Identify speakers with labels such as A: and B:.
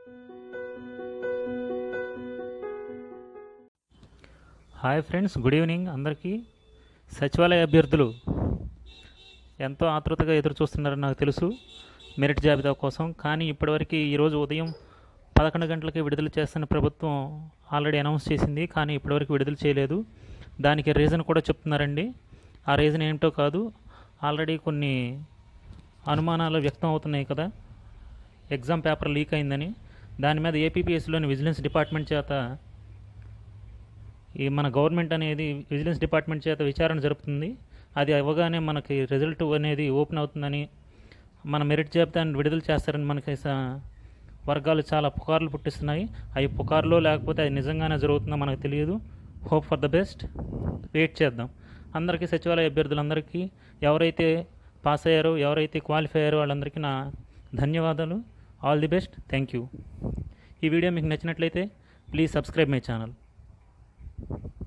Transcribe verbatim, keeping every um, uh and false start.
A: Hi friends, good evening అందరికీ. సచివాలయ అభ్యర్థులు ఎంతో ఆతృతగా ఎదురు చూస్తున్నారని నాకు తెలుసు మెరిట్ జాబితా కోసం. కానీ ఇప్పటివరకు ఈరోజు ఉదయం పదకొండు గంటలకి విడుదల చేస్తున్న ప్రభుత్వం ఆల్రెడీ అనౌన్స్ చేసింది, కానీ ఇప్పటివరకు విడుదల చేయలేదు. దానికి రీజన్ కూడా చెప్తున్నారండి. ఆ రీజన్ ఏంటో కాదు, ఆల్రెడీ కొన్ని అనుమానాలు వ్యక్తం అవుతున్నాయి కదా, ఎగ్జామ్ పేపర్ లీక్ అయిందని. దాని మీద ఏపీపీఎస్సీలోని విజిలెన్స్ డిపార్ట్మెంట్ చేత ఈ మన గవర్నమెంట్ అనేది విజిలెన్స్ డిపార్ట్మెంట్ చేత విచారణ జరుపుతుంది. అది అవ్వగానే మనకి రిజల్ట్ అనేది ఓపెన్ అవుతుందని, మన మెరిట్ జాబితాని విడుదల చేస్తారని మనకి వర్గాలు చాలా పుకార్లు పుట్టిస్తున్నాయి. అవి పుకార్లో లేకపోతే అది నిజంగానే జరుగుతుందో మనకు తెలియదు. Hope for the best, wait చేద్దాం. అందరికీ, సచివాలయ అభ్యర్థులందరికీ, ఎవరైతే పాస్ అయ్యారో, ఎవరైతే క్వాలిఫై అయ్యారో వాళ్ళందరికీ నా ధన్యవాదాలు. All the best, thank you. ఈ వీడియో మీకు నచ్చినట్లయితే ప్లీజ్ సబ్స్క్రైబ్ మై ఛానల్.